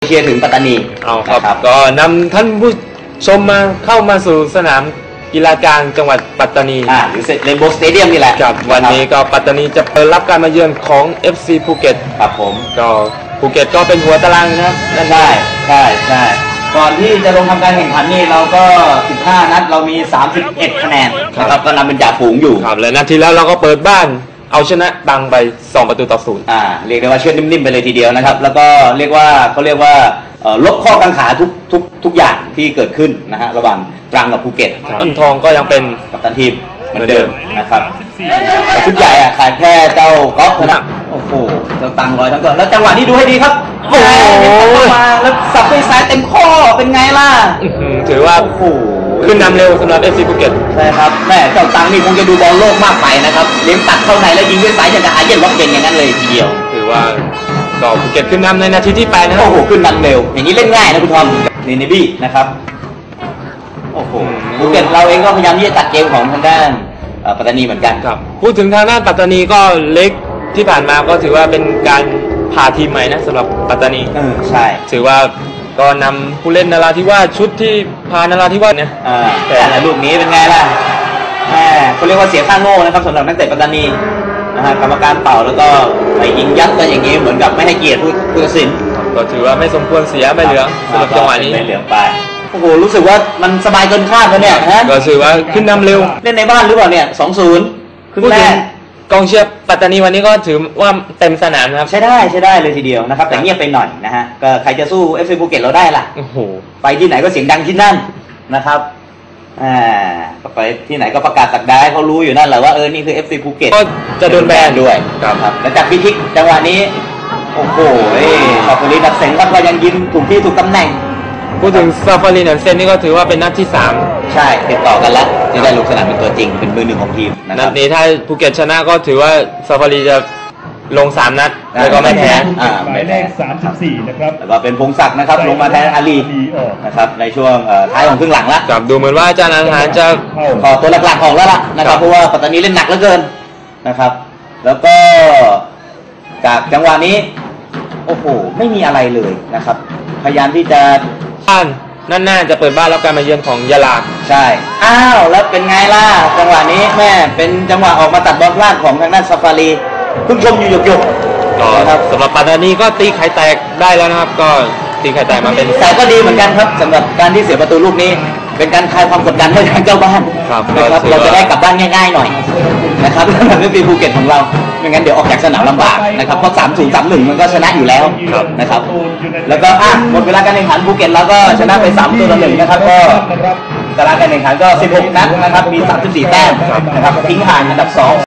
เชียร์ถึงปัตตานีเอาครับก็นำท่านผู้ชมมาเข้ามาสู่สนามกีฬากลางจังหวัดปัตตานีหรือเรนโบว์สเตเดียมนี่แหละครับวันนี้ก็ปัตตานีจะเปิดรับการมาเยือนของ FC ภูเก็ตครับผมก็ภูเก็ตก็เป็นหัวตารางนะครับนั่นใช่ก่อนที่จะลงทำการแข่งขันนี่เราก็15นัดเรามี31คะแนนนะครับก็นำเป็นจ่าฝูงอยู่ครับและนัดที่แล้วเราก็เปิดบ้านเอาชนะบังไป2-0 เรียกได้ว่าเชื่อนิ่มๆไปเลยทีเดียวนะครับแล้วก็เรียกว่าลบข้อกังขาทุกอย่างที่เกิดขึ้นนะฮะระหว่างตรังกับภูเก็ตต้นทองก็ยังเป็นกัปตันทีมเหมือนเดิมนะครับแต่ชุดใหญ่ขาดแค่เจ้าก๊อฟนะโอ้โหเจ้าตังลอยทั้งตัวแล้วจังหวะนี้ดูให้ดีครับโอ้โหมาแล้วสับด้วยซ้ายเต็มข้อเป็นไงล่ะถือว่าโอ้โหขึ้นนำเร็วสำหรับ FC ภูเก็ตใช่ครับแม่เจ้าตังนี่คงจะดูบอลโลกมากไปนะครับเลี้ยงตัดเข้าในแล้วยิงด้วยซ้ายอย่างกับอาเย็นล็อกเย็นอย่างนั้นเลยทีเดียวถือว่าก็ภูเก็ตขึ้นนำในนาทีที่8นะครับโอ้โหขึ้นนำเร็วอย่างนี้เล่นง่ายนะคุณทอมเนบี้นะครับโอ้โหภูเก็ตเราเองก็พยายามที่จะตัดเกมของทางด้านปัตตานีเหมือนกันครับพูดถึงทางด้านปัตตานีก็เล็กที่ผ่านมาก็ถือว่าเป็นการพาทีมใหม่นะสำหรับปัตตานีใช่ถือว่าก็นำผู้เล่นนราธิวาสชุดที่พานราธิวาสเนี่ยแต่ลูกนี้เป็นไงล่ะเขาเรียกว่าเสียค่าโง่นะครับสำหรับนักเตะปัตตานีนะฮะกรรมการเป่าแล้วก็ไปยิงยัดกันอย่างนี้เหมือนกับไม่ให้เกียรติผู้ตัดสินก็ถือว่าไม่สมควรเสียใบเหลืองสำหรับจังหวะนี้ใบเหลืองไปโอ้โหรู้สึกว่ามันสบายเกินคาดเลยเนี่ยฮะก็ถือว่าขึ้นนำเร็วเล่นในบ้านหรือเปล่าเนี่ย2-0ขึ้นแรกกองเชียร์ปัตตานีวันนี้ก็ถือว่าเต็มสนามนะครับใช้ได้เลยทีเดียวนะครับแต่เงียบไปหน่อยนะฮะก็ใครจะสู้ FC ภูเก็ตเราได้ล่ะโอ้โหไปที่ไหนก็เสียงดังที่นั่นนะครับไปที่ไหนก็ประกาศสักดาให้เขารู้อยู่นั่นแหละว่านี่คือ FC ภูเก็ตก็จะโดนแบนด้วยครับแล้วจากพิทิกจังหวะนี้โอ้โหซาฟารีนักเซนก็ยังยิงถูกที่ถูกตำแหน่งพูดถึงซาฟารีนักเซนนี่ก็ถือว่าเป็นนัดที่3 ใช่ติดต่อกันแล้วที่ได้ลงสนามเป็นตัวจริงเป็นมือหนึ่งของทีมนัดนี้ถ้าภูเก็ตชนะก็ถือว่าซาฟารีจะลง3นัดแล้วก็ไม่แพ้หมายเลข34นะครับแล้วก็เป็นพงศักดิ์นะครับลงมาแทนอาลีนะครับในช่วงท้ายของครึ่งหลังแล้วดูเหมือนว่าอาจารย์อาหารจะขอตัวหลักๆออกแล้วล่ะนะครับเพราะว่าปัตตานีเล่นหนักเหลือเกินนะครับแล้วก็จากจังหวะนี้โอ้โหไม่มีอะไรเลยนะครับพยายามที่จะนั่นน่าจะเปิดบ้านรับการมาเยือนของยะลาใช่แล้วเป็นไงล่ะจังหวะนี้แม่เป็นจังหวะออกมาตัดบอลพลาดของทางด้านซาฟารีเพิ่งชมอยู่หยกนะครับสำหรับปัตตานีก็ตีไข่แตกได้แล้วนะครับก็ตีไข่แตกมาเป็นแต่ก็ดีเหมือนกันครับสำหรับการที่เสียประตูลูกนี้เป็นการคลายความกดดันให้ทางเจ้าบ้านนะครับเราจะได้กลับบ้านง่ายๆหน่อยนะครับมันไม่เป็นภูเก็ตของเราไม่งั้นเดี๋ยวออกจากสนามลำบากนะครับเพราะ3-0 3-1มันก็ชนะอยู่แล้วนะครับแล้วก็หมดเวลาการแข่งขันภูเก็ตเราก็ชนะไป3-1นะครับก็ตารางการแข่งขันก็16นัดนะครับมี34แต้มนะครับทิ้งห่างอันดับ2